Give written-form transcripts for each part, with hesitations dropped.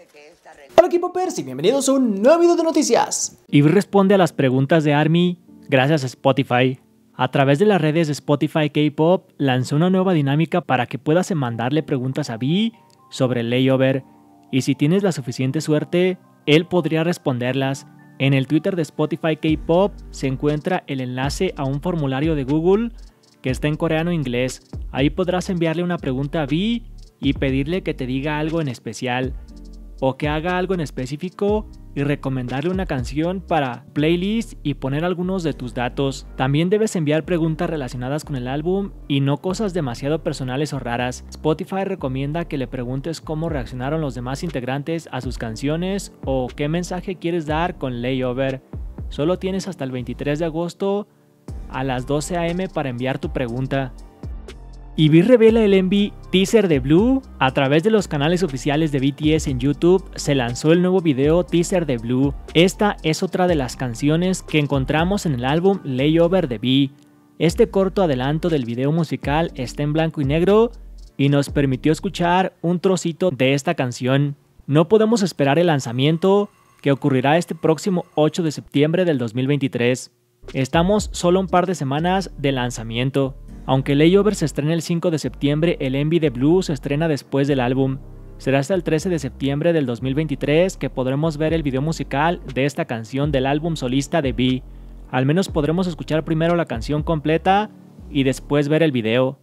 Hola K-popers y bienvenidos a un nuevo video de noticias. Eve responde a las preguntas de ARMY gracias a Spotify. A través de las redes de Spotify K-Pop lanzó una nueva dinámica para que puedas mandarle preguntas a V sobre el layover, y si tienes la suficiente suerte, él podría responderlas. En el Twitter de Spotify K-Pop se encuentra el enlace a un formulario de Google que está en coreano e inglés. Ahí podrás enviarle una pregunta a V y pedirle que te diga algo en especial o que haga algo en específico y recomendarle una canción para playlist y poner algunos de tus datos. También debes enviar preguntas relacionadas con el álbum y no cosas demasiado personales o raras. Spotify recomienda que le preguntes cómo reaccionaron los demás integrantes a sus canciones o qué mensaje quieres dar con Layover. Solo tienes hasta el 23 de agosto a las 12 AM para enviar tu pregunta. Y V revela el MV teaser de Blue. A través de los canales oficiales de BTS en YouTube se lanzó el nuevo video teaser de Blue. Esta es otra de las canciones que encontramos en el álbum Layover de V. Este corto adelanto del video musical está en blanco y negro y nos permitió escuchar un trocito de esta canción. No podemos esperar el lanzamiento, que ocurrirá este próximo 8 de septiembre del 2023. Estamos solo un par de semanas de lanzamiento. Aunque Layover se estrena el 5 de septiembre, el MV de Blue se estrena después del álbum. Será hasta el 13 de septiembre del 2023 que podremos ver el video musical de esta canción del álbum solista de V. Al menos podremos escuchar primero la canción completa y después ver el video.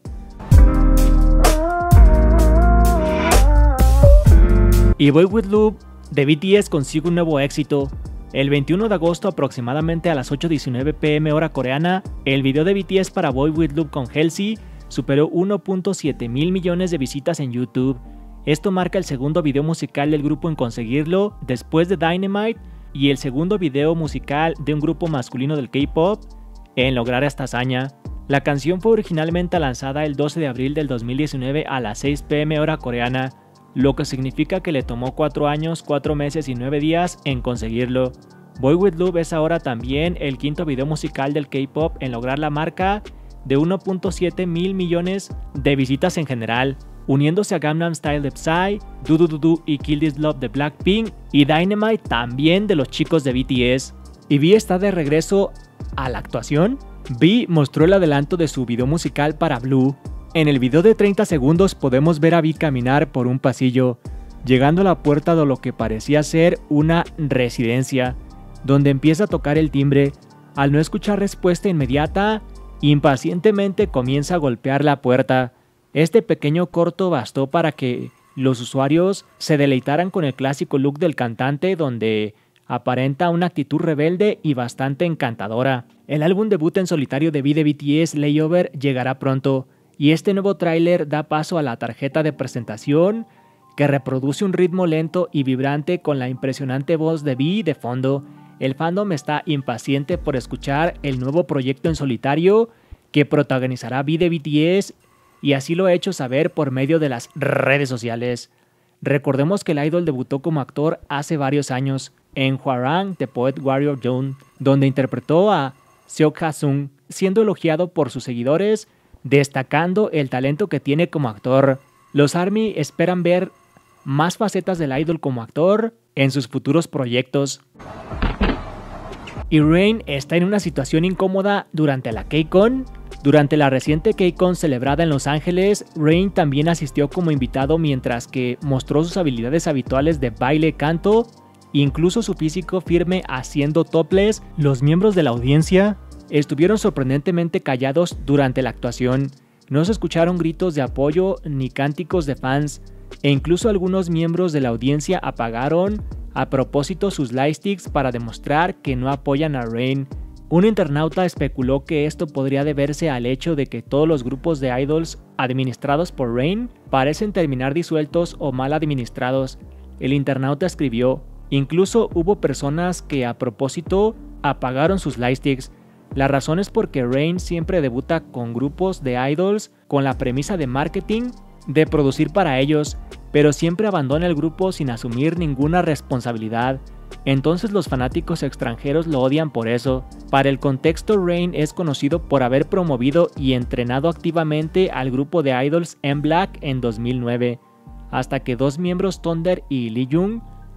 Y Boy With Love de BTS consigue un nuevo éxito. El 21 de agosto, aproximadamente a las 8:19 PM hora coreana, el video de BTS para Boy With Love con Halsey superó 1.7 mil millones de visitas en YouTube. Esto marca el segundo video musical del grupo en conseguirlo, después de Dynamite, y el segundo video musical de un grupo masculino del K-pop en lograr esta hazaña. La canción fue originalmente lanzada el 12 de abril del 2019 a las 6 PM hora coreana, lo que significa que le tomó 4 años, 4 meses y 9 días en conseguirlo. Boy With Love es ahora también el quinto video musical del K-pop en lograr la marca de 1.7 mil millones de visitas en general, uniéndose a Gangnam Style de Psy, Do Do Do Do y Kill This Love de Blackpink y Dynamite también de los chicos de BTS. Y V está de regreso a la actuación. V mostró el adelanto de su video musical para Blue. En el video de 30 segundos podemos ver a V caminar por un pasillo, llegando a la puerta de lo que parecía ser una residencia, donde empieza a tocar el timbre. Al no escuchar respuesta inmediata, impacientemente comienza a golpear la puerta. Este pequeño corto bastó para que los usuarios se deleitaran con el clásico look del cantante, donde aparenta una actitud rebelde y bastante encantadora. El álbum debut en solitario de V de BTS, Layover, llegará pronto. Y este nuevo tráiler da paso a la tarjeta de presentación, que reproduce un ritmo lento y vibrante con la impresionante voz de V de fondo. El fandom está impaciente por escuchar el nuevo proyecto en solitario que protagonizará V de BTS, y así lo ha hecho saber por medio de las redes sociales. Recordemos que el idol debutó como actor hace varios años en Hwarang The Poet Warrior Jung, donde interpretó a Seok Ha-sung, siendo elogiado por sus seguidores, destacando el talento que tiene como actor. Los ARMY esperan ver más facetas del idol como actor en sus futuros proyectos. Y Rain está en una situación incómoda durante la KCON. Durante la reciente KCON celebrada en Los Ángeles, Rain también asistió como invitado, mientras que mostró sus habilidades habituales de baile, canto, incluso su físico firme haciendo topless. Los miembros de la audiencia estuvieron sorprendentemente callados durante la actuación. No se escucharon gritos de apoyo ni cánticos de fans, e incluso algunos miembros de la audiencia apagaron a propósito sus lightsticks para demostrar que no apoyan a Rain. Un internauta especuló que esto podría deberse al hecho de que todos los grupos de idols administrados por Rain parecen terminar disueltos o mal administrados. El internauta escribió: incluso hubo personas que a propósito apagaron sus lightsticks. La razón es porque Rain siempre debuta con grupos de idols con la premisa de marketing de producir para ellos, pero siempre abandona el grupo sin asumir ninguna responsabilidad. Entonces los fanáticos extranjeros lo odian por eso. Para el contexto, Rain es conocido por haber promovido y entrenado activamente al grupo de idols M-Black en 2009, hasta que dos miembros, Thunder y Lee Jung,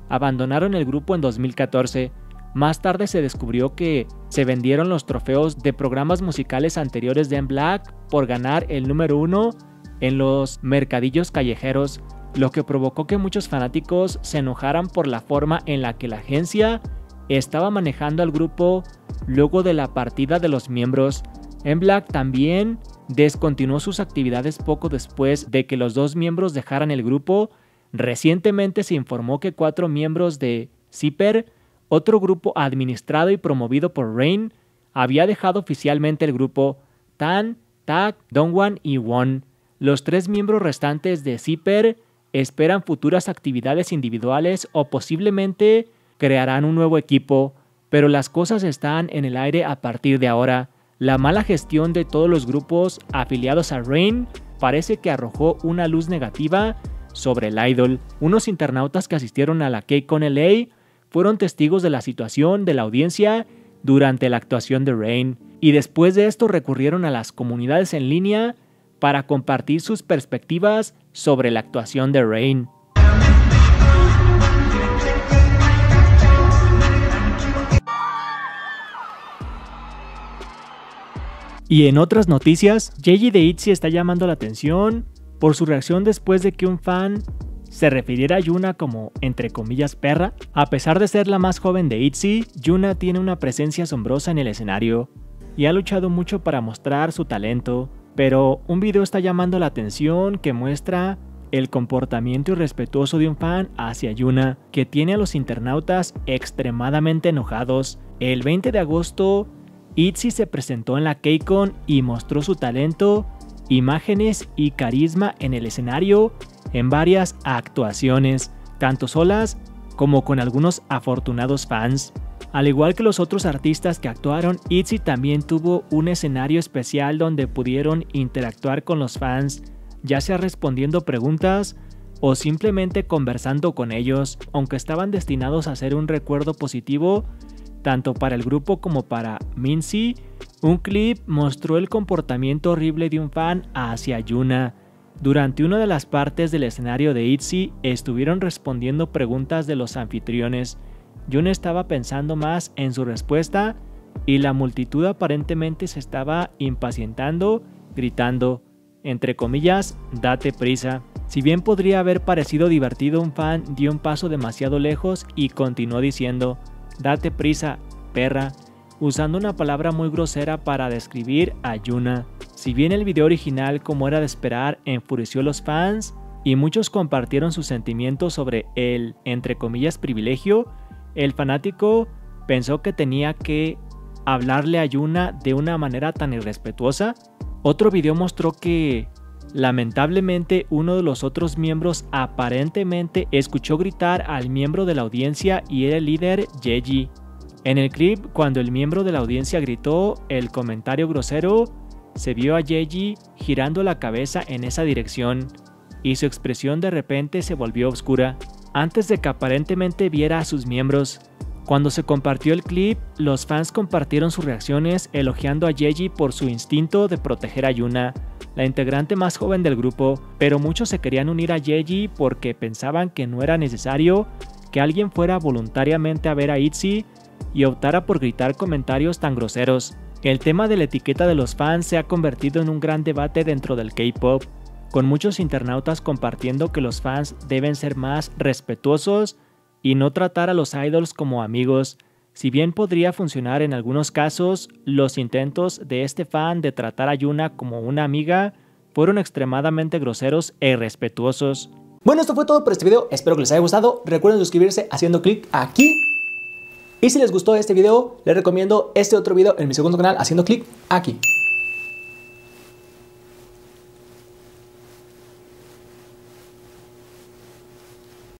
abandonaron el grupo en 2014. Más tarde se descubrió que se vendieron los trofeos de programas musicales anteriores de M-Black por ganar el número 1 en los mercadillos callejeros, lo que provocó que muchos fanáticos se enojaran por la forma en la que la agencia estaba manejando al grupo luego de la partida de los miembros. M-Black también descontinuó sus actividades poco después de que los dos miembros dejaran el grupo. Recientemente se informó que 4 miembros de Zipper, otro grupo administrado y promovido por Rain, había dejado oficialmente el grupo. Tan, Tak, Dongwan y Won, los 3 miembros restantes de Zipper, esperan futuras actividades individuales o posiblemente crearán un nuevo equipo, pero las cosas están en el aire a partir de ahora. La mala gestión de todos los grupos afiliados a Rain parece que arrojó una luz negativa sobre el idol. Unos internautas que asistieron a la KCON LA fueron testigos de la situación de la audiencia durante la actuación de Rain, y después de esto recurrieron a las comunidades en línea para compartir sus perspectivas sobre la actuación de Rain. Y en otras noticias, Yeji de ITZY está llamando la atención por su reacción después de que un fan se refiriera a Yuna como, entre comillas, perra. A pesar de ser la más joven de ITZY, Yuna tiene una presencia asombrosa en el escenario y ha luchado mucho para mostrar su talento, pero un video está llamando la atención que muestra el comportamiento irrespetuoso de un fan hacia Yuna, que tiene a los internautas extremadamente enojados. El 20 de agosto, ITZY se presentó en la KCON y mostró su talento, imágenes y carisma en el escenario en varias actuaciones, tanto solas como con algunos afortunados fans. Al igual que los otros artistas que actuaron, ITZY también tuvo un escenario especial donde pudieron interactuar con los fans, ya sea respondiendo preguntas o simplemente conversando con ellos, aunque estaban destinados a ser un recuerdo positivo tanto para el grupo como para Minzy. Un clip mostró el comportamiento horrible de un fan hacia Yuna. Durante una de las partes del escenario de ITZY estuvieron respondiendo preguntas de los anfitriones. Yuna estaba pensando más en su respuesta y la multitud aparentemente se estaba impacientando, gritando, entre comillas, date prisa. Si bien podría haber parecido divertido, un fan dio un paso demasiado lejos y continuó diciendo, date prisa, perra, usando una palabra muy grosera para describir a Yuna. Si bien el video original, como era de esperar, enfureció a los fans y muchos compartieron sus sentimientos sobre el, entre comillas, privilegio, el fanático pensó que tenía que hablarle a Yuna de una manera tan irrespetuosa. Otro video mostró que, lamentablemente, uno de los otros miembros aparentemente escuchó gritar al miembro de la audiencia y era el líder Yeji. En el clip, cuando el miembro de la audiencia gritó el comentario grosero, se vio a Yeji girando la cabeza en esa dirección y su expresión de repente se volvió oscura antes de que aparentemente viera a sus miembros. Cuando se compartió el clip, los fans compartieron sus reacciones elogiando a Yeji por su instinto de proteger a Yuna, la integrante más joven del grupo, pero muchos se querían unir a Yeji porque pensaban que no era necesario que alguien fuera voluntariamente a ver a ITZY y optara por gritar comentarios tan groseros. El tema de la etiqueta de los fans se ha convertido en un gran debate dentro del K-pop, con muchos internautas compartiendo que los fans deben ser más respetuosos y no tratar a los idols como amigos. Si bien podría funcionar en algunos casos, los intentos de este fan de tratar a Yuna como una amiga fueron extremadamente groseros e irrespetuosos. Bueno, esto fue todo por este video, espero que les haya gustado. Recuerden suscribirse haciendo clic aquí. Y si les gustó este video, les recomiendo este otro video en mi segundo canal haciendo clic aquí.